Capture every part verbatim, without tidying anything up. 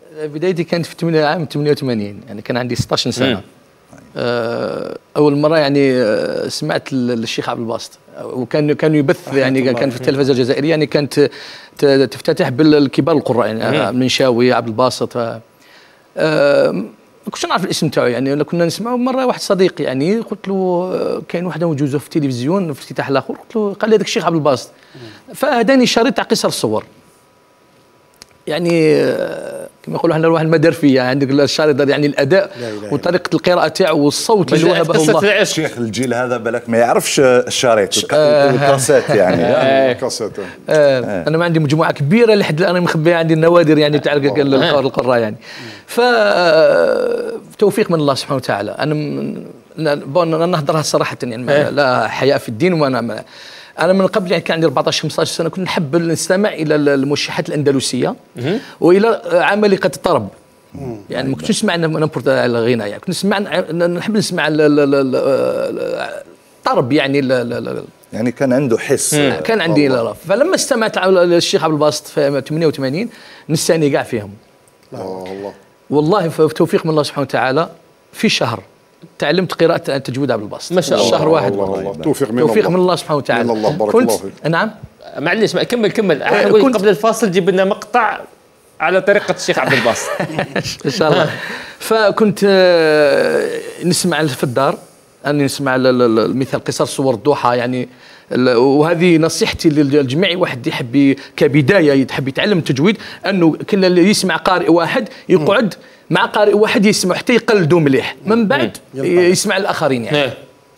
بدايتي كانت في عام ثمانية وثمانين، يعني كان عندي ستة عشر سنه. اول مره يعني سمعت الشيخ عبد الباسط، وكان كان يبث يعني كان في التلفزه الجزائريه، يعني كانت تفتتح بالكبار القراء يعني المنشاوي عبد الباسط. ما كنتش نعرف الاسم تاعو يعني، كنا نسمعوا. مره واحد صديقي يعني قلت له كاين واحد موجوده في التلفزيون في افتتاح الاخر، قلت له قال لي هذاك الشيخ عبد الباسط، فهداني شريط تاع قصر الصور. يعني كما يقولوا احنا واحد المدرفيه عندك الشريط يعني الاداء وطريقه القراءه تاعو والصوت اللي وهبه الله. الشيخ الجيل هذا بالك ما يعرفش الشريط الكاسيت يعني. الكاسيت. انا ما عندي مجموعه كبيره لحد الان مخبيه عندي النوادر يعني تاع القراء يعني. ف توفيق من الله سبحانه وتعالى. انا نهضرها صراحه يعني لا حياء في الدين. وانا انا من قبل يعني كان عندي أربعطاش خمسطاش سنه كنت نحب نستمع الى الموشحات الاندلسيه والى عمالقه الطرب. يعني ما كنتش نسمع نمبورت الغناء، يعني كنت نسمع نحب نسمع الطرب يعني. يعني كان عنده حس. كان عندي لا. فلما استمعت للشيخ عبد الباسط في ثمانية وثمانين نساني كاع فيهم. الله والله في توفيق من الله سبحانه وتعالى في شهر تعلمت قراءة تجويد عبد الباسط. ما شاء الله. شهر واحد. الله. توفيق من توفيق الله. من الله سبحانه وتعالى. من الله بارك كنت الله فيك. نعم. معليش كمل كمل. كنت قبل الفاصل جيب لنا مقطع على طريقة الشيخ عبد الباسط. ان شاء الله. فكنت نسمع في الدار، اني نسمع مثل قصر صور الضحى يعني. وهذه نصيحتي للجميع، واحد يحب كبدايه يحب يتعلم التجويد، انه كل اللي يسمع قارئ واحد يقعد مع قارئ واحد يسمع حتى يقلدوا مليح، من بعد يسمع الاخرين يعني.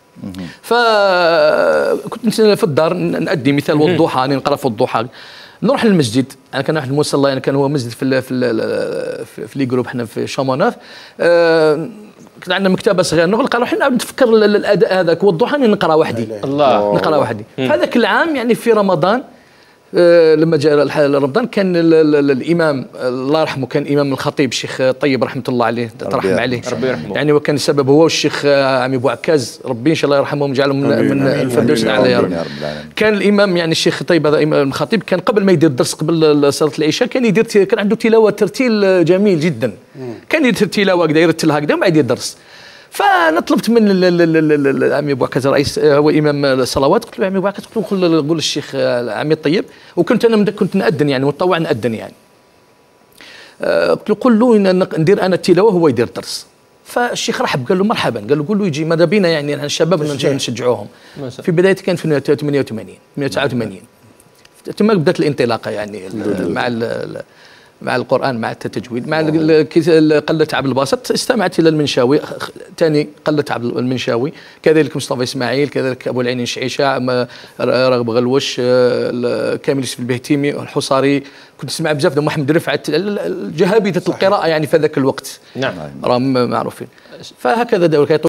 فكنت في الدار نأدي مثال والضحى، نقرا في الضحى، نروح للمسجد. انا كان واحد المصلى يعني كان هو مسجد في ال في ال في لي جروب حنا في شاموناف. أه كان عندنا مكتبه صغيره نغلق، نروح نعاود نتفكر الاداء هذاك والضحى نقرا وحدي. الله. نقرا وحدي. فهذاك العام يعني في رمضان أه لما جاء رمضان كان ال ال الامام الله يرحمه كان امام الخطيب الشيخ طيب رحمه الله عليه ترحم عليه ربي يرحمه. يعني وكان السبب هو والشيخ عمي بوعكاز ربي ان شاء الله يرحمهم ويجعلهم من, من الفردوس الاعلى يا رب. كان الامام يعني الشيخ طيب هذا امام الخطيب كان قبل ما يدير الدرس قبل صلاه العشاء كان يدير كان عنده تلاوه ترتيل جميل جدا. كان يدير تلاوه هكذا يرتلها هكذا وما يدير الدرس. فانا طلبت من عمي بوعكاز رئيس هو امام الصلوات، قلت له عمي بوعكاز قلت له قول للشيخ عمي الطيب، وكنت انا كنت نأذن يعني متطوع نأذن يعني. قلت له قل له ندير انا التلاوه وهو يدير الدرس. فالشيخ رحب قال له مرحبا، قال له قول له يجي ماذا بينا يعني الشباب نشجعوهم. في بدايه كان في ثمانية وثمانين تسعة وثمانين ثم بدات الانطلاقه يعني مع مع القرآن مع التجويد مع قلة عبد الباسط. استمعت إلى المنشاوي ثاني قلة عبد المنشاوي، كذلك مصطفى إسماعيل، كذلك أبو العين الشعيشة، رغب غلوش، كامل يوسف البهتيمي، الحصاري. كنت نسمع بزاف محمد رفعت، جهابذة القراءة يعني في ذاك الوقت. نعم. راهم معروفين. فهكذا